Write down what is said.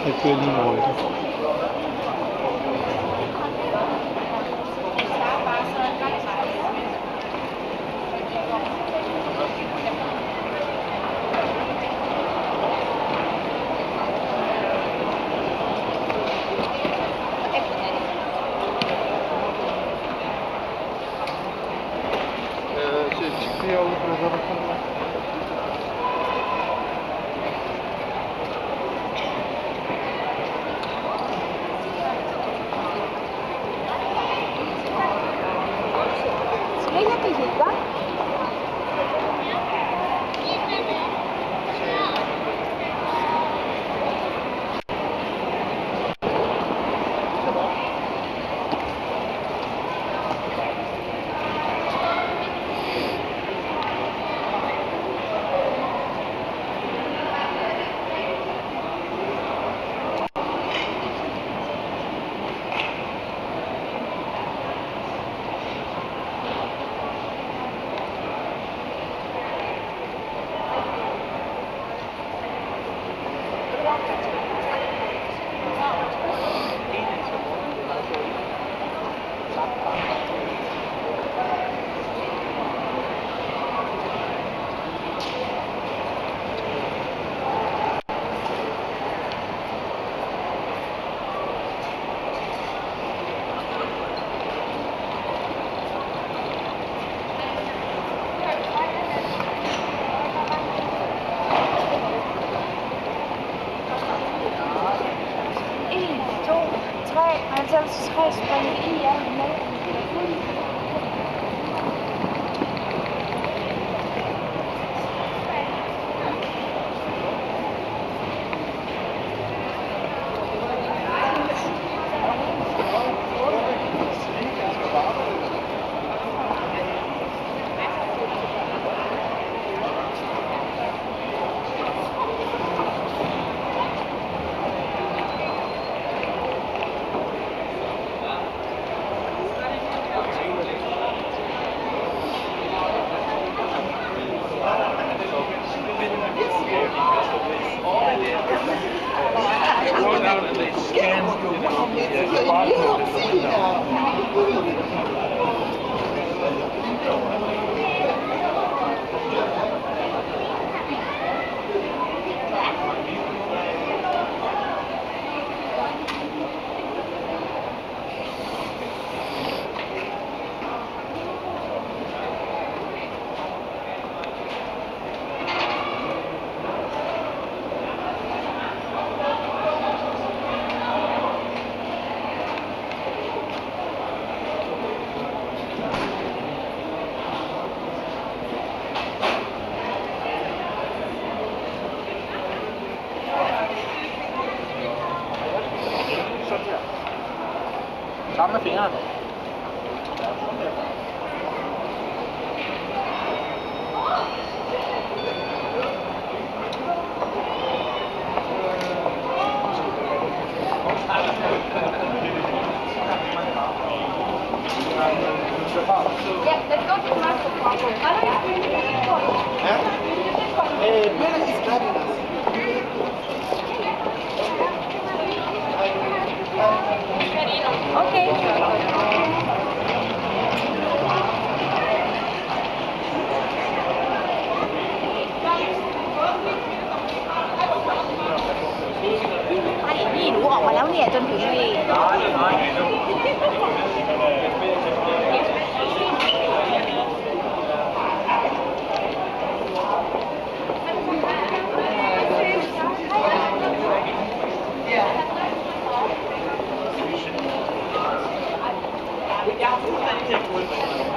Jeg kører lige over det. Sammen med fingrene. Ja, let's go to the master problem. Where is Caritas? Okay.ไอ้นี่หนูออกมาแล้วเนี่ยจนถึงนี่ Ja,